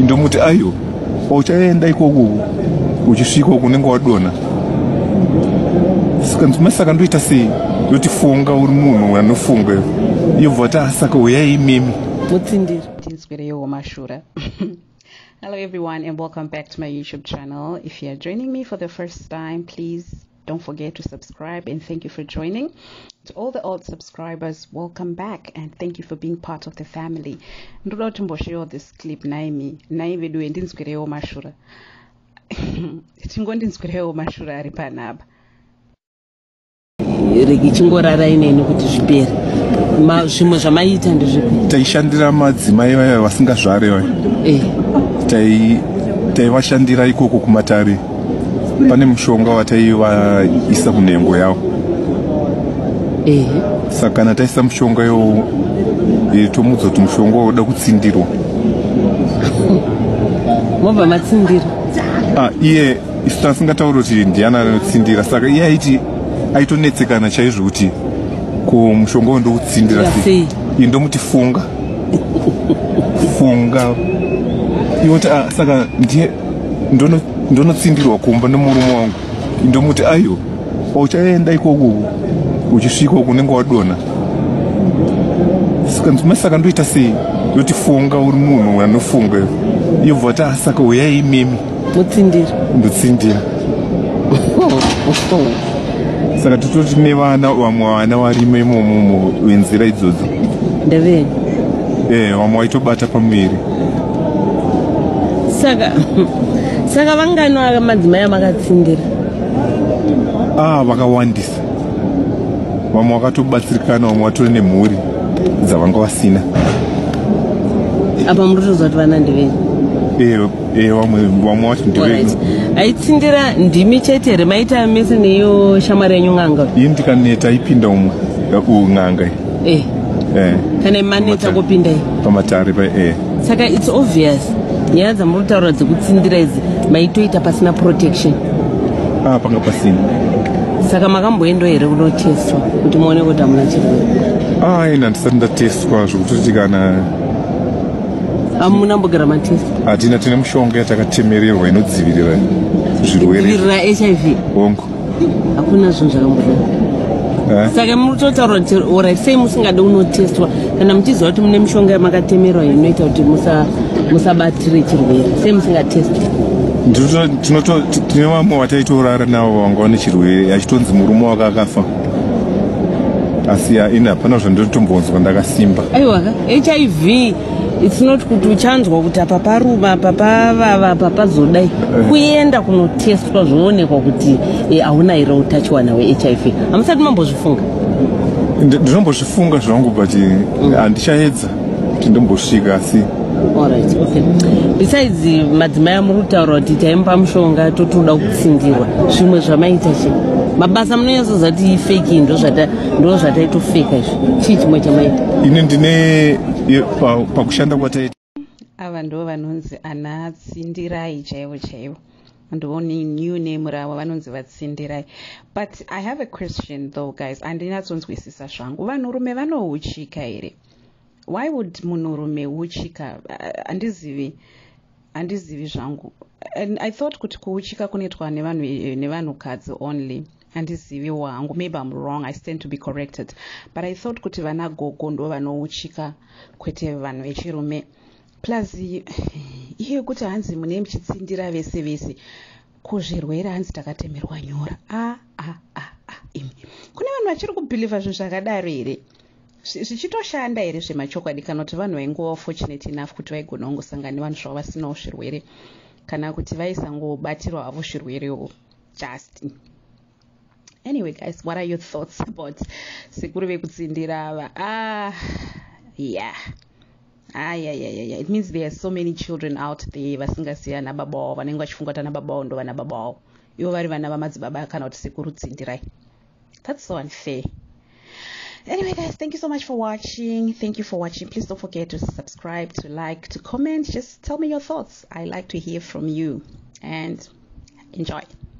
ndomuti ayo uchaenda ikoko uchisvika kunenge wadona. Saka ndoita sei yoti funga uri munhu anofunga yobva saka uyai mimi mutsindiri tinswereyo wamashura. Hello everyone and welcome back to my YouTube channel. If you are joining me for the first time, please don't forget to subscribe and thank you for joining. To all the old subscribers, welcome back and thank you for being part of the family. Ndoda kuti mboshare this clip naimi naivedu ndinswereyo wamashura. Tingondinzwereyo wamashura ari panapa. Regi chingorara ineni kuti zvipere. Zvimwe zvamaita ndezvipi? Taishandira madzimai vaya vasingazvare vaya. Taivashandira ikoko kumatare. Pane mushonga wataivaisa kunhengo yavo. Saka kana taisa mushonga yo tomudza kuti mushonga woda kutsindirwa. Mobva matsindira? Iye isu tasingatauri kuti ndiani anotsindira, saka iye aiti aitonetsekana chaizvo kuti ko mushonga wandoutsindira sei. Indomuti funga yoti saka ndiye ndonotsindirwa kumba nemurume wangu. Indomuti ayo uchaenda ikoko uchisvika kunenge wadona. Saka ndoita sei yoti funga uri munhu anofunga yobva saka uyai mimi mutsindiri ndotsindira. Saka tototi nevana vamwe vana varimo imomo wenzira idzodzo ndeveni vamwe vaitobata pamuviri. Saka vangano madzimai amakatsindira vakawandisa. Vamwe vakatobatsirikana, vamwe vatori nemhuri dzavanga vasina. Apa muritoziva kuti vana ndeveni? Vamwe vati ndeveni. Aitsindira ndimi chete here maita mese neyo shamwari yenyu n'anga? Ini ndikaneta aipinda umwe n'anga kana maneta kupinda pamatare saka it's obvious nyaya dzamuri kutaura dzekutsindira idzi maitoita pasina protection. Panga pasina. Saka makamboenda here kunotestwa kuti muone kuti hamuna chirwere? Ina ndisati ndatestwa zvokutoti kana hamuna mbogara matest? Hatina, tine mushonga yatakatemererwa inodzivirira zvirwere. Kudzivirira HIV? Hongu. Hakuna zvinhu zvakambodaro. Saka mutotaura kuti ora sei musingade unotestwa kana muchiziva kuti mune mishonga yamakatemerwa inoita kuti musabatire chirwere, sei musingatestwa? Tine vamwe vataitorara navo vanga vane chirwere achitonzi murume wake akafa. Asi ina hapana zvandotombonzwa ndakasimba. Aiwa HIV it's not kuti uchanzwa kuti apa paruma apa pavava apa pazodai kuenda kunotestwa zvoonekwa kuti hauna here utachiwana hweHIV. Hamusati mambozvifunga? Ndinombozvifunga zvangu but handichaedza kuti ndombosvika asi. Alright, okay. Besides madzimai amuri kutaura kuti taimupa mushonga totoda kutsindirwa, zvimwe zvamaita chi? Mabasa munonyatsoziva kuti fake ndo zvataitofeka izvi. Chii chimwe chamaita? Ini ndine pakushanda kwataita. Ava ndo vanonzi ana tsindirai chaivo chaivo. Ndoni new name ravo vanonzi vatsindirai. But I have a question though guys. Andinatsonzwisisa zvangu. Vanhurume vanohuchika here? Why would munhurume huchika? Handizivi zvangu. And I thought kuti kuhuchika kunoitwa nevanhukadzi only. Handizivi wangu. Maybe I'm wrong. I stand to be corrected. But I thought kuti vana gogo ndo vanohuchika kwete vanhu vechirume. Plus iye kuti hanzi mune muchitsindira vese vese kuzvirwere hanzi takatemerwa nyora. Imi kune vanhu vachiri kubhilivha zvinhu zvakadaro here? Zvichitoshanda here zvemachokwadi kana kuti vanhu vaingova fortunate enough kuti vaigona kungosangana nevanhu zvavo vasinawo zvirwere kana kuti vaisangobatirwa havo zvirwerewo just. Anyway guys, what are your thoughts about sekuru vekutsindira ava? It means there are so many children out there vasingasiya nababa wavo vanenge vachifunga kuti nababa wavo ndo vana baba wavo ivo vari vana vamadzibaba kana kuti sekuru tsindirai. That's so unfair. Anyway guys, thank you so much for watching. Please don't forget to subscribe, to like, to comment. Just tell me your thoughts. I like to hear from you and enjoy.